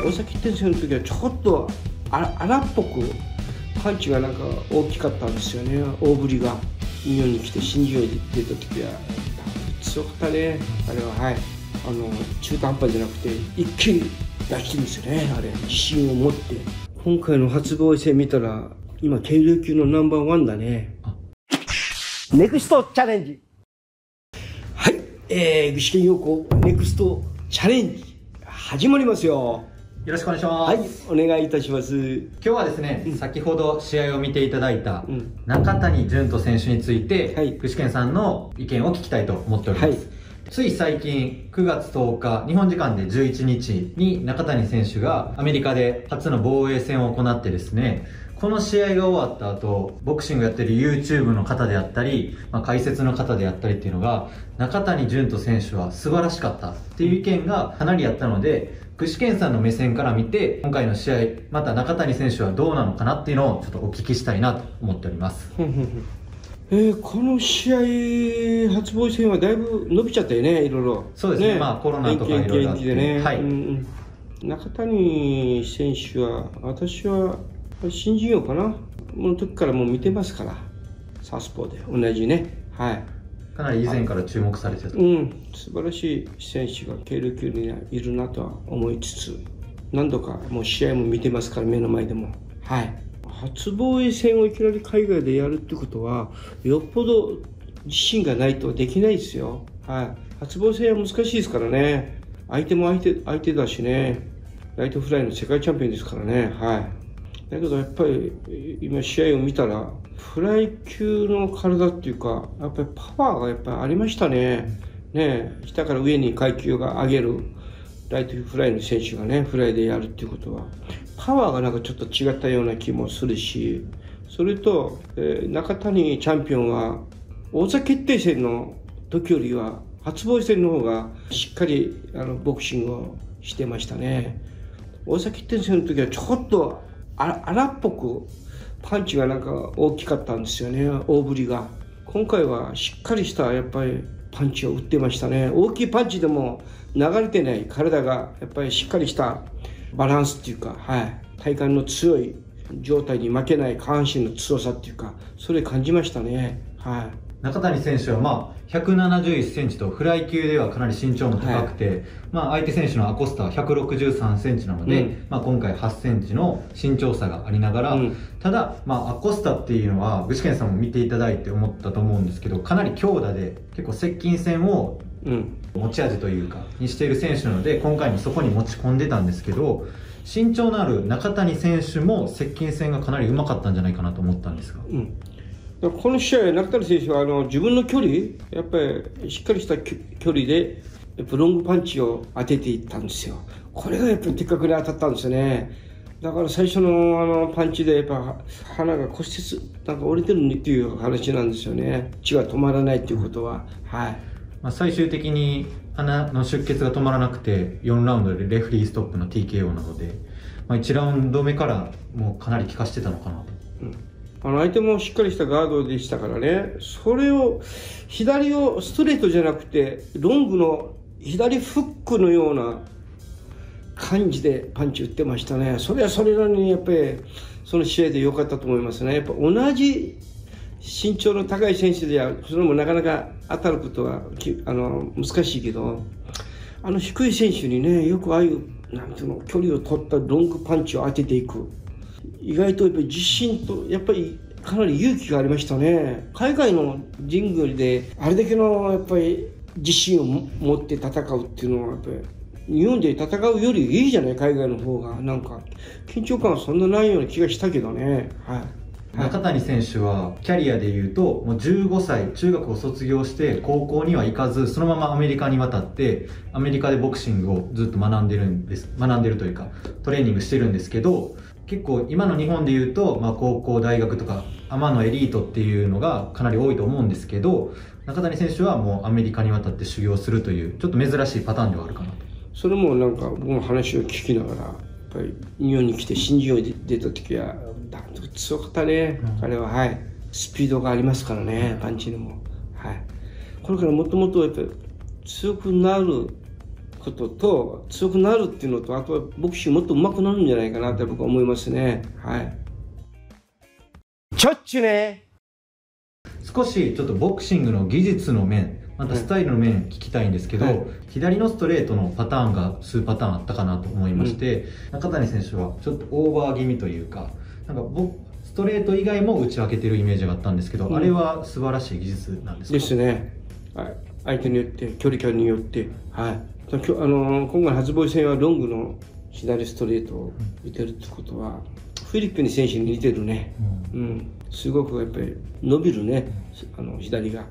大崎転生の時はちょっと荒っぽくパンチがなんか大きかったんですよね。大振りが日本に来て新人王に出た時は強かったね。あれははい、中途半端じゃなくて一気に出してるんですよね。あれ自信を持って。今回の初防衛戦見たら今軽量級のナンバーワンだね。ネクストチャレンジ。はい、具志堅用高ネクストチャレンジ始まりますよ。 よろしくお願いします。 はい、お願いいたします。 今日はですね、先ほど試合を見ていただいた中谷潤人選手について、具志堅さんの意見を聞きたいと思っております。つい最近9月10日日本時間で11日に中谷選手がアメリカで初の防衛戦を行ってですね、この試合が終わった後、ボクシングやってる YouTube の方であったり、解説の方であったりっていうのが、中谷潤人選手は素晴らしかったっていう意見がかなりあったので、具志堅さんの目線から見て、今回の試合、また中谷選手はどうなのかなっていうのをちょっとお聞きしたいなと思っております。 この試合、初防衛戦はだいぶ伸びちゃったよね、いろいろ。 そうですね、コロナとかいろいろあって。 ね、はい、中谷選手は、私は新人王かなの時からもう見てますから、サウスポーで同じね。はい。 かなり以前から注目されてた。 素晴らしい選手が軽量級にいるなとは思いつつ、何度かもう試合も見てますから、目の前でも。はい。初防衛戦をいきなり海外でやるってことは、よっぽど自信がないとできないですよ。はい。初防衛戦は難しいですからね。相手も相手だしね。ライトフライの世界チャンピオンですからね。はい。だけどやっぱり今試合を見たら、フライ級の体っていうか、やっぱりパワーがやっぱりありましたね。下から上に階級が上げるライトフライの選手がね、フライでやるっていうことは、パワーがなんかちょっと違ったような気もするし、それと、中谷チャンピオンは王座決定戦の時よりは初防衛戦の方がしっかりボクシングをしてましたね。王座決定戦の時はちょっと荒っぽくパンチがなんか大きかったんですよね、大振りが。今回はしっかりしたやっぱりパンチを打ってましたね。大きいパンチでも流れてない体がやっぱりしっかりしたバランスっていうか、はい、体幹の強い状態に負けない下半身の強さっていうか、それ感じましたね。はい。 中谷選手は171センチとフライ級ではかなり身長も高くて、相手選手のアコスタは163センチなので、今回8センチの身長差がありながら、ただ、アコスタっていうのは具志堅さんも見ていただいて思ったと思うんですけど、かなり強打で結構接近戦を持ち味というかにしている選手なので、今回もそこに持ち込んでたんですけど、身長のある中谷選手も接近戦がかなりうまかったんじゃないかなと思ったんですが。 この試合、中谷選手は自分の距離、やっぱりしっかりした距離でロングパンチを当てていったんですよ。これがやっぱり的確に当たったんですよね。だから最初のパンチでやっぱ鼻が骨折なんか折れてるっていう話なんですよね。血が止まらないっていうことは。はい。 最終的に鼻の出血が止まらなくて4ラウンドでレフリーストップの TKO なので、1ラウンド目からもうかなり効かしてたのかなと。 相手もしっかりしたガードでしたからね。それを左をストレートじゃなくてロングの左フックのような感じでパンチ打ってましたね。それはそれなりにやっぱりその試合で良かったと思いますね。やっぱ同じ身長の高い選手ではそれもなかなか当たることは難しいけど、低い選手にね、よくああいうなんていうの距離を取ったロングパンチを当てていく。意外とやっぱり自信とやっぱりかなり勇気がありましたね。海外のリングであれだけのやっぱり自信を持って戦うっていうのはやっぱり日本で戦うよりいいじゃない、海外の方が。なんか緊張感はそんなないような気がしたけどね。 中谷選手はキャリアでいうともう15歳中学を卒業して高校には行かず、そのままアメリカに渡ってアメリカでボクシングをずっと学んでるというかトレーニングしてるんですけど、結構今の日本でいうと、高校大学とかアマのエリートっていうのがかなり多いと思うんですけど、中谷選手はもうアメリカに渡って修行するというちょっと珍しいパターンではあるかなと。 それもなんか僕の話を聞きながら、やっぱり日本に来て新人王に出た時は強かったね、彼は。はい。スピードがありますからね、パンチでも。はい。これからもっともっとやっぱり強くなることと強くなるっていうのと、あとはボクシングもっと上手くなるんじゃないかなって僕は思いますね。はい。ちょっちゅね。 少しちょっとボクシングの技術の面、またスタイルの面聞きたいんですけど、はい、左のストレートのパターンが数パターンあったかなと思いまして、中谷選手はちょっとオーバー気味というか、なんかストレート以外も打ち分けてるイメージがあったんですけど、あれは素晴らしい技術なんですか？ ですね。はい、相手によって距離感によって、はい、今回の初防衛戦はロングの左ストレートを打てるってことは、フィリピン選手に似てるね。すごくやっぱり伸びるね、左が。はい、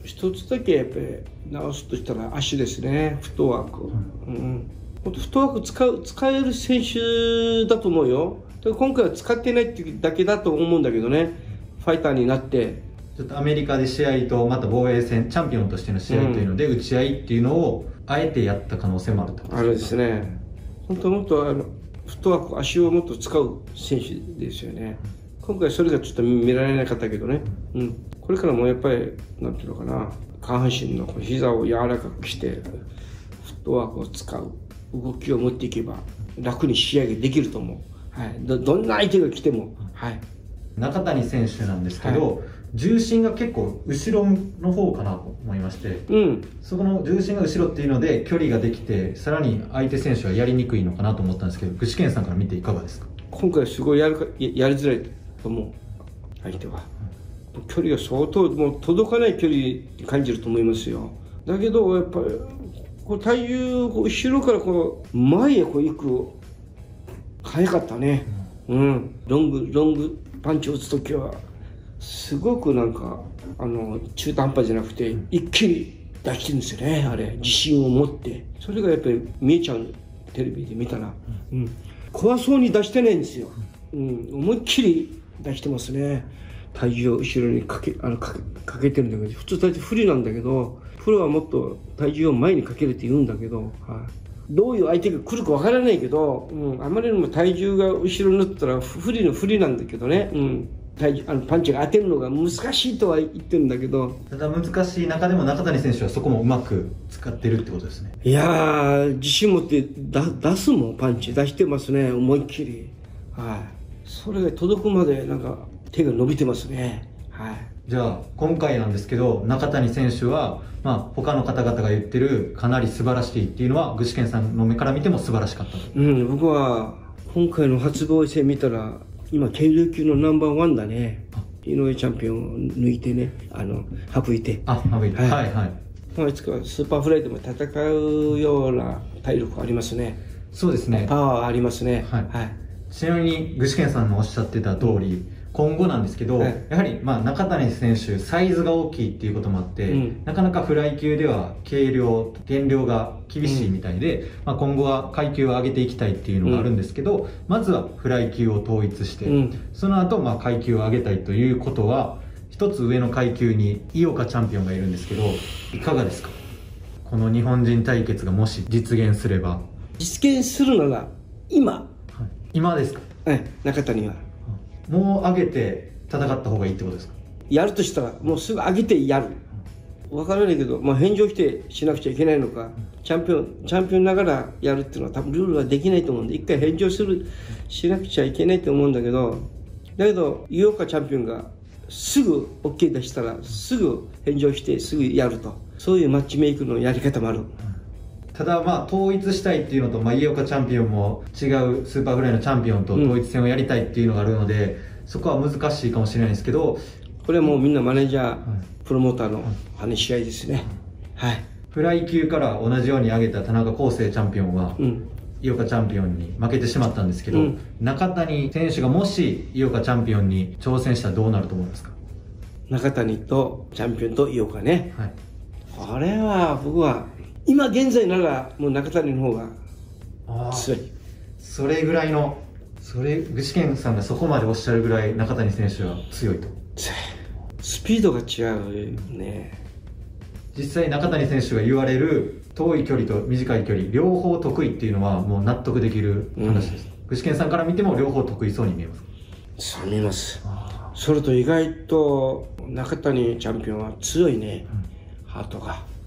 一つだけやっぱり直すとしたら足ですね、フットワーク。フットワーク使える選手だと思うよ。今回は使ってないっていうだけだと思うんだけどね、ファイターになって。 ちょっとアメリカで試合とまた防衛戦、チャンピオンとしての試合というので、打ち合いっていうのをあえてやった可能性もあると。 あれですね。本当もっとフットワーク、足をもっと使う選手ですよね。今回それがちょっと見られなかったけどね。これからもやっぱりなんていうのかな、下半身の膝を柔らかくしてフットワークを使う動きを持っていけば楽に試合ができると思う。はい、どんな相手が来ても。はい、 中谷選手なんですけど、重心が結構後ろの方かなと思いまして、そこの重心が後ろっていうので距離ができて、さらに相手選手はやりにくいのかなと思ったんですけど、具志堅さんから見ていかがですか？ 今回すごいやりづらいと思う。相手は距離が相当もう届かない距離に感じると思いますよ。だけどやっぱり体重を後ろから前へ行く早かったね。ロングパンチを打つときはすごくなんか中途半端じゃなくて一気に出してるんですよね。あれ自信を持って、それがやっぱり見えちゃう。テレビで見たら、怖そうに出してないんですよ。思いっきり出してますね。体重を後ろにかけてるんだけど、普通大体不利なんだけど、プロはもっと体重を前にかけるって言うんだけど、どういう相手が来るかわからないけど、あまりにも体重が後ろになったら不利なんだけどね。パンチが当てるのが難しいとは言ってるんだけど、 ただ難しい中でも中谷選手はそこもうまく使ってるってことですね。 いやー、自信持って出すもん。パンチ出してますね、思いっきり。それが届くまでなんか手が伸びてますね。 じゃあ今回なんですけど、中谷選手は他の方々が言ってるかなり素晴らしいっていうのは、具志堅さんの目から見ても素晴らしかったと。 僕は今回の初防衛戦見たら今軽量級のナンバーワンだね。井上チャンピオンを抜いてね、省いて。いつかスーパーフライでも戦うような体力ありますね。 そうですね。 パワーありますね。 ちなみに具志堅さんのおっしゃってた通り、今後なんですけど、やはり中谷選手サイズが大きいっていうこともあって、なかなかフライ級では減量が厳しいみたいで、今後は階級を上げていきたいっていうのがあるんですけど、まずはフライ級を統一して、その後階級を上げたいということは、一つ上の階級に井岡チャンピオンがいるんですけど、いかがですか？この日本人対決がもし実現すれば。 実現するなら今ですか？ 中谷はもう上げて戦った方がいいってことですか？ やるとしたらもうすぐ上げてやる。分からないけど、返上してしなくちゃいけないのか、チャンピオンながらやるっていうのは多分ルールはできないと思うんで、一回返上しなくちゃいけないと思うんだけど、井岡チャンピオンがすぐ OK 出したらすぐ返上してすぐやると、そういうマッチメイクのやり方もある。 ただ統一したいっていうのと、井岡チャンピオンも違うスーパーフライのチャンピオンと統一戦をやりたいっていうのがあるので、そこは難しいかもしれないですけど、 これはもうみんなマネージャー、プロモーターの話し合いですね。 フライ級から同じように上げた田中康生チャンピオンは、井岡チャンピオンに負けてしまったんですけど、中谷選手がもし井岡チャンピオンに挑戦したらどうなると思いますか？ 中谷とチャンピオンと井岡ね。これは僕は今現在ならもう中谷の方が強い。 それぐらいの、具志堅さんがそこまでおっしゃるぐらい中谷選手は強いと。 スピードが違うね。 実際中谷選手が言われる遠い距離と短い距離両方得意っていうのはもう納得できる話です。具志堅さんから見ても両方得意そうに見えますか？ そう見えます。それと意外と中谷チャンピオンは強いね、ハートが。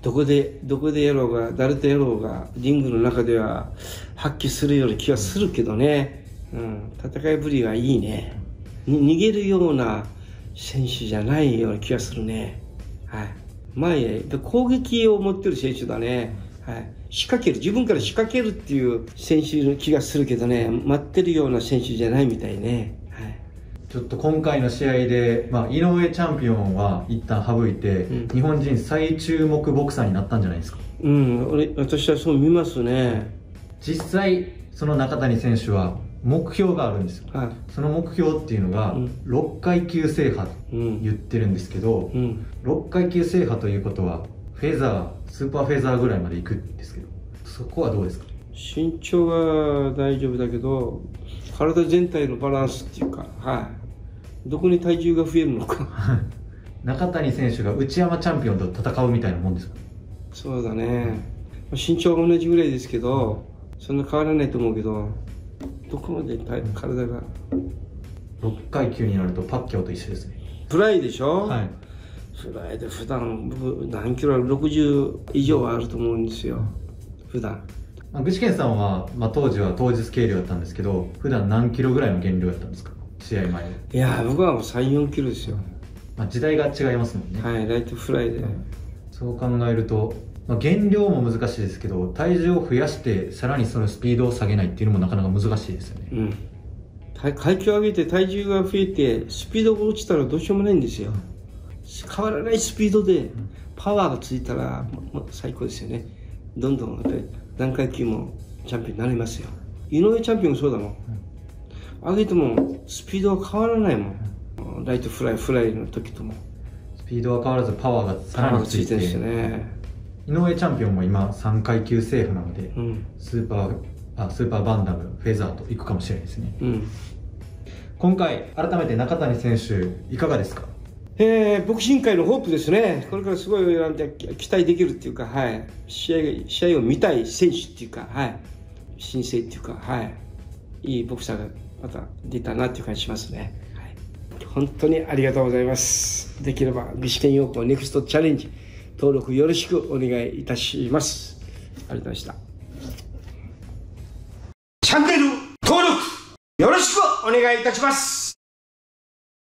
どこでやろうが誰とやろうがリングの中では発揮するような気がするけどね、戦いぶりはいいね。逃げるような選手じゃないような気がするね。はい。前へ攻撃を持ってる選手だね。はい。仕掛ける、自分から仕掛けるっていう選手の気がするけどね、待ってるような選手じゃないみたいね。はい。 ちょっと今回の試合で、井上チャンピオンは一旦省いて、日本人最注目ボクサーになったんじゃないですか。 私はそう見ますね。 実際その中谷選手は目標があるんですよ、その目標っていうのが6階級制覇と言ってるんですけど、6階級制覇ということはフェザー、スーパーフェザーぐらいまで行くんですけど、そこはどうですか？ 身長は大丈夫だけど体全体のバランスっていうか、どこに体重が増えるのか中谷選手が内山チャンピオンと戦うみたいなもんですか？ そうだね、身長は同じぐらいですけどそんな変わらないと思うけど、どこまで体が 6階級になるとパッキャオと一緒ですね。 フライでしょ。 はい。 フライで普段何キロある、60以上はあると思うんですよ普段。 具志堅さんは、当時は当日計量だったんですけど、普段何キロぐらいの減量だったんですか、試合前は。 いや僕はもう3、4キロですよ。 時代が違いますもんね。 はい、ライトフライで、 そう考えると、減量も難しいですけど、体重を増やしてさらにそのスピードを下げないっていうのもなかなか難しいですよね。 階級を上げて体重が増えてスピードが落ちたらどうしようもないんですよ。変わらないスピードでパワーがついたら最高ですよね。どんどんやっぱり何階級もチャンピオンになりますよ。井上チャンピオンもそうだもん、上げてもスピードは変わらないもん。ライトフライの時ともスピードは変わらずパワーがさらについてるんですよね。井上チャンピオンも今3階級制覇なので、スーパーバンダムフェザーといくかもしれないですね。今回改めて中谷選手いかがですか？ ボクシング界のホープですね。これからすごい期待できるっていうか、試合を見たい選手っていうか、新星っていうか、いいボクサーがまた出たなっていう感じしますね。本当にありがとうございます。できれば具志堅用高ネクストチャレンジ登録よろしくお願いいたします。ありがとうございました。チャンネル登録よろしくお願いいたします。